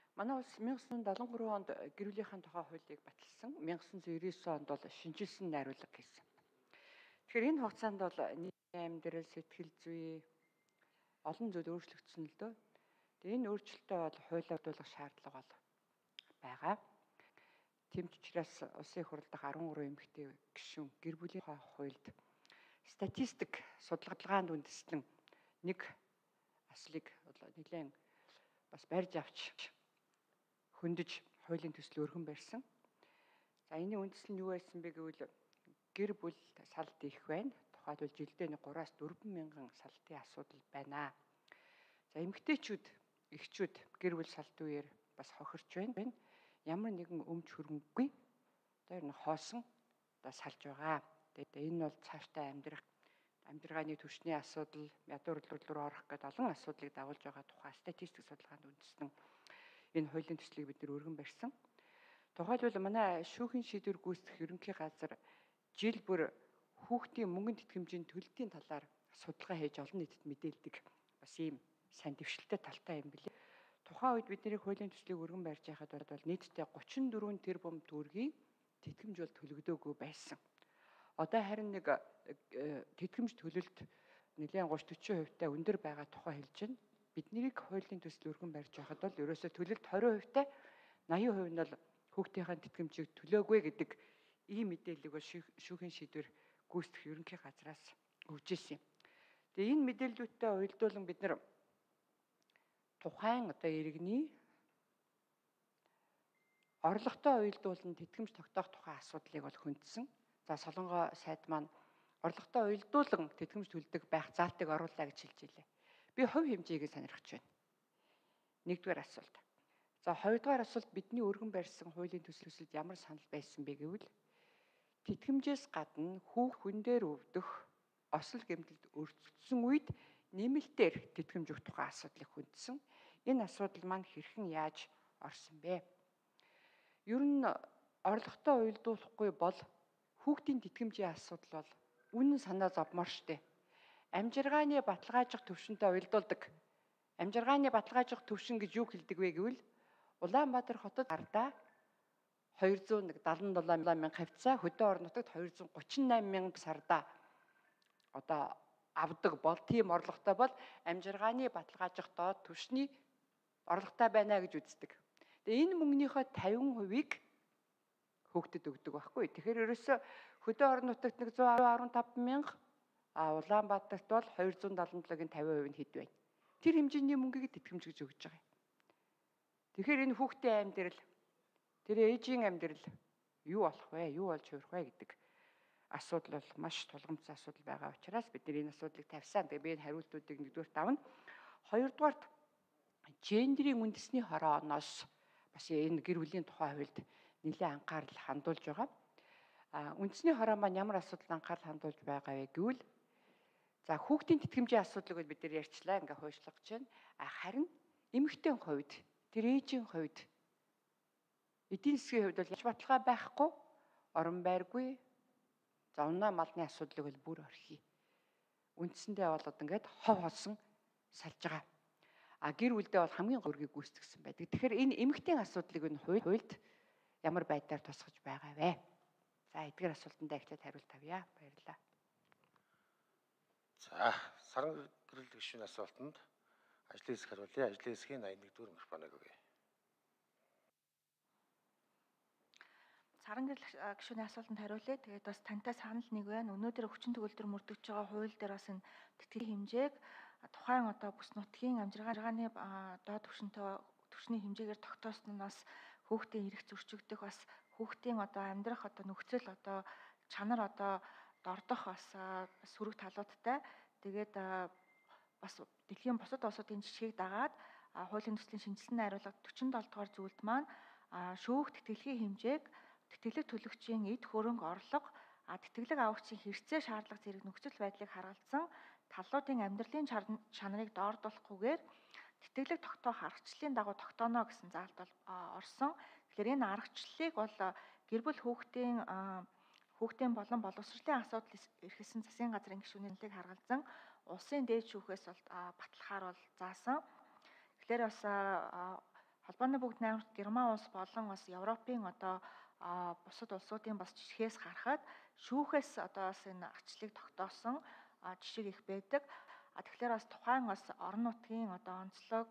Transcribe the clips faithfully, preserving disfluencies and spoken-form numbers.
Манай улс 천구 칠десет 삼 онд гэр бүлийнхээ тухай хуулийг баталсан. 천구 девяносто девять онд бол шинжилсэн найруулга хийсэн. Тэгэхээр энэ хугацаанд бол нийгмийн амьдрал, сэтгэл зүй олон зүйл өөрчлөгдсөн л дөө. Тэгээ энэ өөрчлөлтөө бол хуулиар дуулах шаардлага бол байгаа. Тэм ч учраас улсын их хурл дахь арван гурван эмэгтэй гишүүн гэр бүлийн хуульд статистик судалгаанд үндэслэн нэг аслыг нэлээд бас барьж авч хөндөж хуулийн төсөл өргөн барьсан. За энэ үндэслэл нь юу байсан бэ гэвэл гэр бүл салт их байна. Тухайлбал жилдээ нэг гураас дөрвөн мянган салтын асуудал байна. За эмэгтэйчүүд, эхчүүд гэр бүл салт үеэр бас хохирч байна. Ямар нэгэн өмч хөрөнгөгүй одоо энэ хоосон одоо салж байгаа. Тэгээ энэ бол цаашдаа амьдрах амьдрагааны түвшний асуудал, ядуур руу орох гэдэг олон асуудлыг дагуулж байгаа тухай статистик судалгаанд үндэслэн энэ хуулийн төслийг бид нэр өргөн барьсан. Тухайлбал манай шүүхийн шийдвэр гүйцэтгэх ерөнхий газар жил бүр хүүхдийн мөнгөн тэтгэмжийн төлөлтийн талаар судалгаа хийж олон нийтэд мэдээлдэг бас ийм сайн дэвшилтэй талтай юм билээ. Тухайн үед бидний хуулийн төслийг өргөн барьж байхад бол нийтдээ гучин дөрвөн тэрбум төгрөгийн тэтгэмж бол төлөгдөөгүй байсан. Одоо харин нэг тэтгэмж төлөлт нэлээд гуч төрийн хувьтай өндөр байгаа тухай хэлж байна. Биднийг хуулийн төсөл өргөн барьж байхад бол ерөөсөө төлөлт хорин хувьтай наян хувь нь бол хүүхдийн тэтгэмжийг төлөөгүй гэдэг ийм мэдээллийг бол шүүхийн шийдвэр гүйцэтгэх ерөнхий газраас өгж ирсэн юм. Тэгээ энэ мэдээллүүдтэй уялдуулан бид нар тухайн одоо иргэний орлоготой уялдуулан тэтгэмж тогтоох тухай асуудлыг бол хөндсөн. За Солонгой сайд маань орлоготой уялдуулан тэтгэмж төлдөг байх заалтыг оруулаа гэж хэлж илээ. Би хувь хэмжээгээ сонирхож байна. Нэгдүгээр асуулт. За хоёрдугаар асуулт бидний өргөн барьсан хуулийн төслөсөлд ямар санал байсан бэ гэвэл тэтгэмжээс гадна хүүх хүн дээр өвдөх осол гэмтэлд өртсөн үед нэмэлтээр тэтгэмж өгөх тухай асуудлыг хөндсөн. Энэ асуудал маань хэрхэн яаж орсон бэ? Ер нь орлоготой уялдуулахгүй бол хүүхдийн тэтгэмжийн асуудал бол үнэн санаа зовмоор штэ. Амжиргааны баталгаажих төвшөнтэй уялдуулдаг. Амжиргааны баталгаажих төвшин гэж юу хэлдэг вэ гэвэл Улаанбаатар хотод ардаа двести седемдесет и семь мянган хавцаа, хөдөө орон нутагт двести тридцать восемь мянган сардаа одоо авдаг бол тийм орлоготой бол амжиргааны баталгаажих доод түвшний орлоготой байна гэж үздэг. Тэгээ энэ мөнгөнийхөө тавин хувийг хүүхдэд өгдөг байхгүй. Тэгэхээр ерөөсөө хөдөө орон нутагт нэг зуун арван таван мянга, а Улаанбаатарт бол двести седемдесет и семь-ийн тавин хувь нь хэд байна? Тэр хэмжээний мөнгийг тэтгэмж гэж өгж байгаа юм. Тэгэхээр энэ хүүхдийн амьдрал, тэр ээжийн амьдрал юу болох вэ? Юу болж хувирах вэ гэдэг асуудал бол маш тулгамдсан асуудал байгаа учраас бид энэ асуудлыг тавьсан. Тэгээ би энэ хариултуудыг нэгдүгээр давна. Хоёрдугаарт гендерийн үндэсний хорооноос бас энэ гэр бүлийн тухай хуульд нэлээд анхаарал хандуулж байгаа. А үндэсний хороо маань ямар асуудал анхаарал хандуулж байгаа вэ гэвэл за хүүхдийн тэтгэмжийн асуудлыг бид нар ярьчлаа, ингээ хуульчлагч байна. А харин эмэгтэй хувьд, тэр ээжийн хувьд эдийн засгийн хувьд бол яж баталгаа байхгүй, орон байргүй, за унаа малны асуудлыг бол бүр орхий. Үндсэндээ болоод ингээд хов холсон салж байгаа. А гэр бүлдээ бол хамгийн гөргийг гүйцэтгсэн байдаг. Тэгэхээр энэ эмэгтэй асуудлыг энэ хуульд ямар байдлаар тусгаж байгаа вэ? За эдгээр асуултанд ихтэй хариулт авъя. Баярлалаа. За саран гэрэл гишүүний асуултанд ажлын хэсэг хариулъя. Ажлын хэсгийн восемь нэгдүгээр микрофоныг өгье. Саран гэрэл гишүүний асуултанд хариулъя. Тэгээд бас тантай санал нэг байна. Өнөөдөр өвчин төгөлдөр мөрдөгж байгаа хууль дээр бас энэ тэтгэлийн хэмжээг тухайн одоо бүс нутгийн амжиргааны доод түвшинтэй түвшний хэмжээгээр тогтоосноос хүүхдийн эрх зөрчигдөх, бас хүүхдийн одоо амьдрах одоо нөхцөл одоо чанар одоо дордох бас сөрөг талуудтай. Тэгээд бас дэлхийн бусад улсуудын жишгийг дагаад хуулийн төслийн шинжилсэн найруулга дөрвөн дугаар зүйлд маань шүүх тэтгэлгийн хэмжээг тэтгэлэг төлөгчийн эд хөрөнгө орлого, тэтгэлэг авагчийн хэрэгцээ шаардлага зэрэг нөхцөл байдлыг харгалзан талуудын амьдралын чанарыг доордуулахгүйгээр тэтгэлэг тогтоох аргачлалын дагуу тогтооно гэсэн заалт бол орсон. Тэгэхээр энэ аргачлалыг бол гэр бүл хүүхдийн хүүхдийн болон боловсролын асуудал эрхэлсэн засгийн газрын гишүүнэлийг харгалзан улсын дээд шүүхээс бол батлахаар бол заасан. Тэгэхээр бас Албаны бүгд найрамдах Герман улс болон бас Европын одоо бусад улсуудын бас жишгээс харахад шүүхээс одоо бас энэ арчлыг тогтоосон жишээ их байдаг. Тэгэхээр бас тухайн бас орон нутгийн одоо онцлог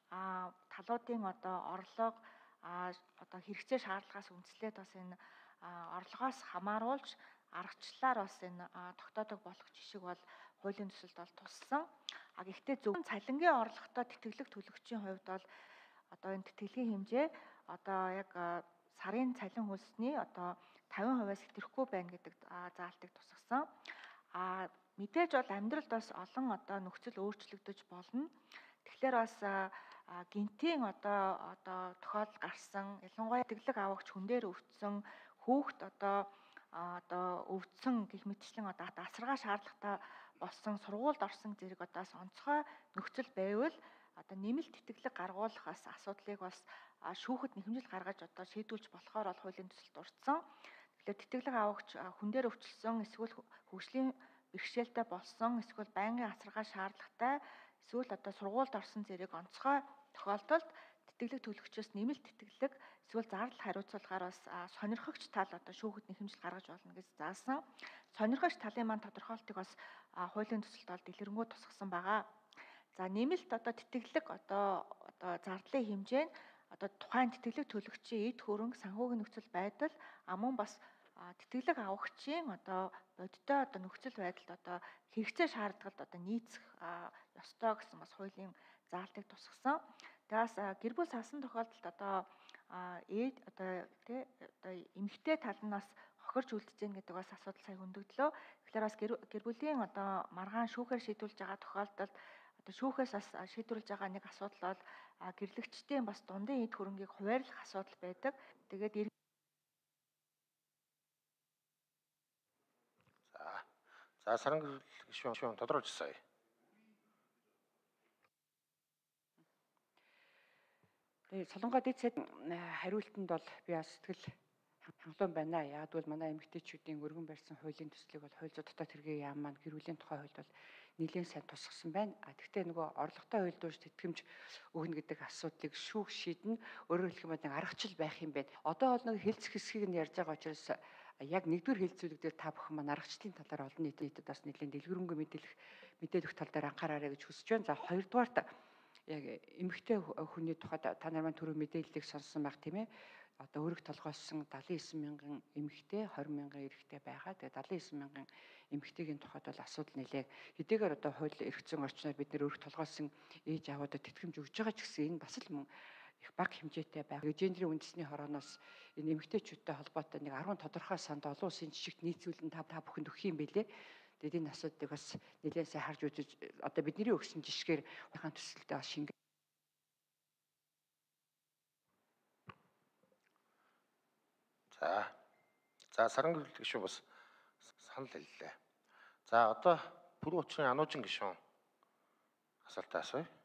талуудын одоо орлого одоо хэрэгцээ шаардлагаас үндэслээд бас энэ орлогоос хамааруулж аргачлалаар бас энэ тогтоодог болох жишг бол хуулийн төсөлд бол туссан. А гэхдээ зөвхөн цалингийн орлоготой тэтгэлэг төлөгчийн хувьд бол одоо энэ тэтгэлгийн хэмжээ одоо яг сарын цалин хөлсний одоо тавин хувиас хэтрэхгүй байна гэдэг заалтыг тусгасан. А мэдээж бол амьдралд бас олон одоо нөхцөл өөрчлөгдөж болно. Тэгэхээр бас гинтийн одоо одоо тохиолдол гарсан, ялангуяа тэтгэлэг авагч хүн дээр өвдсөн, хүүхд одоо одоо өвдсөн гэх мэтчлэн одоо асаргаа шаардлагатай болсон, сургуульд орсон зэрэг одоо онцгой нөхцөл байвал одоо нэмэлт тэтгэлэг гаргуулах бас асуудлыг бас шүүхэд нэхэмжил гаргаж одоо шийдвүүлж болохоор бол хуулийн төсөлд дурдсан. Тэгэхээр тэтгэлэг авагч хүн дээр өвчлсөн, эсвэл хөгжлийн бэрхшээлтэй болсон, эсвэл байнгын асаргаа шаардлагатай, эсвэл одоо сургуульд орсон зэрэг онцгой тохиолдолд тэтгэлэг төлөгчөөс нэмэлт тэтгэлэг эсвэл зардал хариуцлагаар бас сонирхогч тал одоо шүүхэд нэхэмжил гаргаж болно гэж заасан. Сонирхогч талын маань тодорхойлтыг бас хуулийн төсөлд бол дэлгэрэнгүй тусгасан байгаа. За нэмэлт одоо тэтгэлэг одоо одоо зардлын хэмжээ нь одоо тухайн тэтгэлэг төлөгчийн эд хөрөнгө, санхүүгийн нөхцөл байдал, мөн бас тэтгэлэг авагчийн одоо бодиттой одоо нөхцөл байдалд одоо хэрэгцээ шаардлагад одоо нийцэх ёстой гэсэн бас хуулийн заалтыг тусгасан. Тэгээс гэр бүл салсан тохиолдолд одоо ээд одоо тий одоо эмэгтэй тал нь бас хохирч үлдэж гэнэ гэдэг бас асуудал сая хөндөгдлөө. Тэгэхээр бас гэр бүлийн одоо маргаан шүүхээр шийдвүүлж байгаа тохиолдолд одоо шүүхээс бас шийдвэрлэж байгаа нэг асуудал бол гэрлэгчдийн бас дундын эд хөрөнгийг хуваарлах асуудал байдаг. Тэгээд За за саран гишүүн тодорхойлж сая. Тэгээд Солонгоо дэд сайдын хариултанд бол би бас сэтгэл хангалуун байна. Яг бол манай эмэгтэйчүүдийн өргөн барьсан хуулийн төслийг бол хууль зүйн дотоод хэргийн яам маань гэр бүлийн тухай хуульд бол нэлээд сайн тусгасан байна. А тэгвэл нөгөө орлоготой хууль дүүж тэтгэмж өгнө гэдэг асуудлыг шүүх шийднэ. Өөрөөр хэлэх юм бол нэг аргачлал байх юм байна. Одоо бол нэг хэлцэх хэсгийг нь ярьж байгаа учраас яг нэгдүгээр хэлцүүлэг дээр та бүхэн маань аргачлалын талаар олон нийтэд бас нэлээд дэлгэрэнгүй мэдээлэх мэдээлэх тал дээр анхаараарай гэж хүсэж байна. За хоёрдугаарт яг эмэгтэй хүний тухайд та нар маань түрүү мэдээллийг сонссон байх тийм ээ. Одоо өргөх толгойлсон далайн эсрэг мянган эмэгтэй, хорин мянган эрэгтэй байгаа. Тэгээд далайн эсрэг мянган эмэгтэйгийн тухайд бол асуудал нэлээ хэдийгээр одоо хууль эрх зүйн орчноор бид нэр өргөх толгойлсон ээж аваадад тэтгэмж өгж байгаа ч гэсэн энэ бас л мөн их бага хэмжээтэй байгаа. Гендерийн үндэсний хорооноос энэ эмэгтэйчүүдтэй холбоотой нэг арван тодорхой санд олон улсын жишгт нийцүүлэн та та бүхэнд өгөх юм бэлээ. Тэгээд энэ асуудлыг бас нэлээд сайн харж үзэж одоо бидний өгсөн жишгээр хаан төсөлтөд бас шингээ. За. За саран гишүүн бас санал хэллээ. За одоо пүрэв учрын ануужин гишүүн асуултаа асууя.